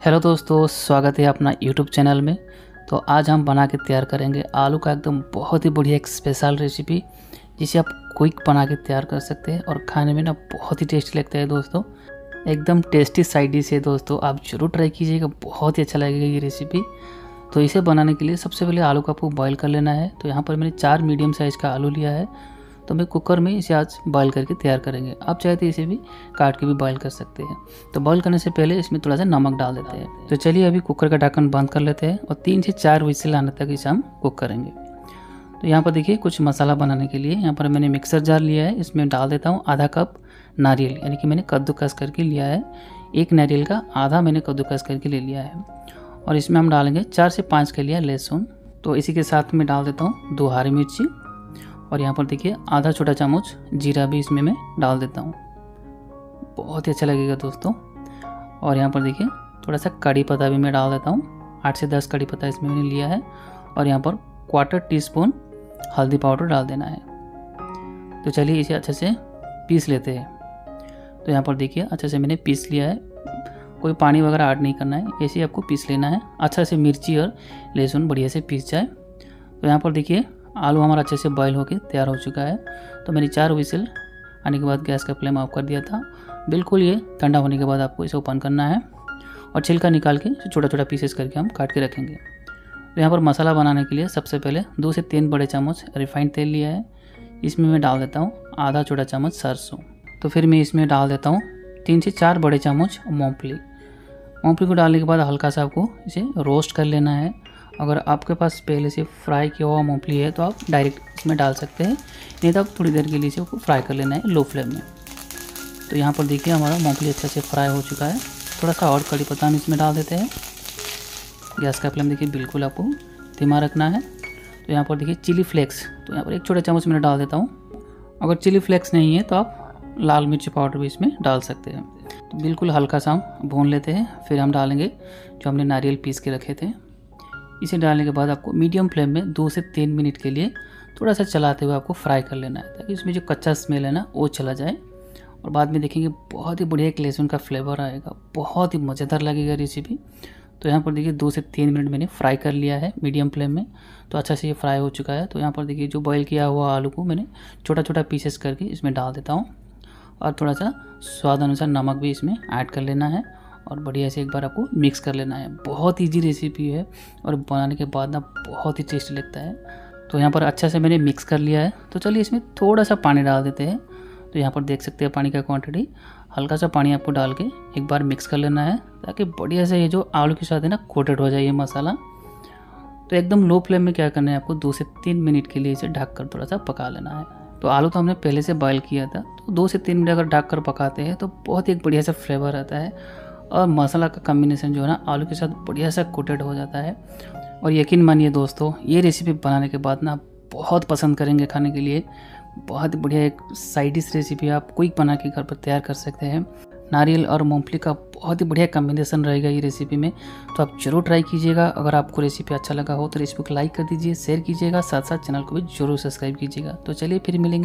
Hello दोस्तों, स्वागत है अपना यूट्यूब चैनल में। तो आज हम बना के तैयार करेंगे आलू का एकदम बहुत ही बढ़िया एक स्पेशल रेसिपी, जिसे आप क्विक बना के तैयार कर सकते हैं और खाने में ना बहुत ही टेस्टी लगता है दोस्तों। एकदम टेस्टी साइड डिश है दोस्तों, आप ज़रूर ट्राई कीजिएगा, बहुत ही अच्छा लगेगा ये रेसिपी। तो इसे बनाने के लिए सबसे पहले आलू को आपको बॉईल कर लेना है। तो यहाँ पर मैंने 4 मीडियम साइज़ का आलू लिया है, तो मैं कुकर में इसे आज बॉईल करके तैयार करेंगे। आप चाहे तो इसे भी काट के भी बॉईल कर सकते हैं। तो बॉईल करने से पहले इसमें थोड़ा सा नमक डाल देते हैं। तो चलिए अभी कुकर का ढक्कन बंद कर लेते हैं और 3 से 4 विजिल आने तक इसे हम कुक करेंगे। तो यहाँ पर देखिए कुछ मसाला बनाने के लिए यहाँ पर मैंने मिक्सर जार लिया है, इसमें डाल देता हूँ आधा कप नारियल, यानी कि मैंने कद्दूकस करके लिया है। एक नारियल का आधा मैंने कद्दूकस करके ले लिया है और इसमें हम डालेंगे 4 से 5 के लिए लहसुन। तो इसी के साथ में डाल देता हूँ 2 हरी मिर्ची और यहाँ पर देखिए आधा छोटा चम्मच जीरा भी इसमें मैं डाल देता हूँ, बहुत ही अच्छा लगेगा दोस्तों। और यहाँ पर देखिए थोड़ा सा कड़ी पत्ता भी मैं डाल देता हूँ, 8 से 10 कड़ी पत्ता इसमें मैंने लिया है। और यहाँ पर 1/4 टीस्पून हल्दी पाउडर डाल देना है। तो चलिए इसे अच्छे से पीस लेते हैं। तो यहाँ पर देखिए अच्छे से मैंने पीस लिया है, कोई पानी वगैरह ऐड नहीं करना है, ऐसे ही आपको पीस लेना है। अच्छा से मिर्ची और लहसुन बढ़िया से पीस जाए। तो यहाँ पर देखिए आलू हमारा अच्छे से बॉईल होकर तैयार हो चुका है। तो मैंने 4 विजिल आने के बाद गैस का फ्लेम ऑफ कर दिया था। बिल्कुल ये ठंडा होने के बाद आपको इसे ओपन करना है और छिलका निकाल के छोटा छोटा पीसेस करके हम काट के रखेंगे। तो यहाँ पर मसाला बनाने के लिए सबसे पहले 2 से 3 बड़े चम्मच रिफाइंड तेल लिया है, इसमें मैं डाल देता हूँ आधा छोटा चम्मच सरसों। तो फिर मैं इसमें डाल देता हूँ 3 से 4 बड़े चम्मच मूँगफली को डालने के बाद हल्का सा आपको इसे रोस्ट कर लेना है। अगर आपके पास पहले से फ्राई किया हुआ मूँगफली है तो आप डायरेक्ट इसमें डाल सकते हैं, नहीं तो आप थोड़ी देर के लिए इसे फ्राई कर लेना है लो फ्लेम में। तो यहाँ पर देखिए हमारा मूँगफली अच्छे से फ्राई हो चुका है। थोड़ा सा और कड़ी पत्ता हम इसमें डाल देते हैं। गैस का फ्लेम देखिए बिल्कुल आपको धीमा रखना है। तो यहाँ पर देखिए चिली फ्लेक्स, तो यहाँ पर 1 छोटा चम्मच मैंने डाल देता हूँ। अगर चिली फ्लेक्स नहीं है तो आप लाल मिर्च पाउडर भी इसमें डाल सकते हैं। तो बिल्कुल हल्का सा हम भून लेते हैं, फिर हम डालेंगे जो हमने नारियल पीस के रखे थे। इसे डालने के बाद आपको मीडियम फ्लेम में 2 से 3 मिनट के लिए थोड़ा सा चलाते हुए आपको फ्राई कर लेना है, ताकि इसमें जो कच्चा स्मेल है ना वो चला जाए। और बाद में देखेंगे बहुत ही बढ़िया एक लहसुन का फ्लेवर आएगा, बहुत ही मज़ेदार लगेगा रेसिपी। तो यहाँ पर देखिए 2 से 3 मिनट मैंने फ्राई कर लिया है मीडियम फ्लेम में। तो अच्छा से ये फ्राई हो चुका है। तो यहाँ पर देखिए जो बॉईल किया हुआ आलू को मैंने छोटा छोटा पीसेस करके इसमें डाल देता हूँ और थोड़ा सा स्वाद अनुसार नमक भी इसमें ऐड कर लेना है और बढ़िया से एक बार आपको मिक्स कर लेना है। बहुत इजी रेसिपी है और बनाने के बाद ना बहुत ही टेस्टी लगता है। तो यहाँ पर अच्छा से मैंने मिक्स कर लिया है। तो चलिए इसमें थोड़ा सा पानी डाल देते हैं। तो यहाँ पर देख सकते हैं पानी का क्वांटिटी, हल्का सा पानी आपको डाल के एक बार मिक्स कर लेना है, ताकि बढ़िया से ये जो आलू के साथ है ना कोटेड हो जाए ये मसाला। तो एकदम लो फ्लेम में क्या करना है आपको 2 से 3 मिनट के लिए इसे ढक कर थोड़ा सा पका लेना है। तो आलू तो हमने पहले से बॉईल किया था, तो 2 से 3 मिनट अगर ढक कर पकाते हैं तो बहुत ही एक बढ़िया सा फ्लेवर आता है और मसाला का कॉम्बिनेशन जो है ना आलू के साथ बढ़िया सा कोटेड हो जाता है। और यकीन मानिए दोस्तों, ये रेसिपी बनाने के बाद ना बहुत पसंद करेंगे खाने के लिए। बहुत बढ़िया एक साइड डिश रेसिपी आप क्विक बना के घर पर तैयार कर सकते हैं। नारियल और मूंगफली का बहुत ही बढ़िया कॉम्बिनेशन रहेगा ये रेसिपी में। तो आप जरूर ट्राई कीजिएगा। अगर आपको रेसिपी अच्छा लगा हो तो रेसिपी को लाइक कर दीजिए, शेयर कीजिएगा, साथ साथ चैनल को भी जरूर सब्सक्राइब कीजिएगा। तो चलिए फिर मिलेंगे।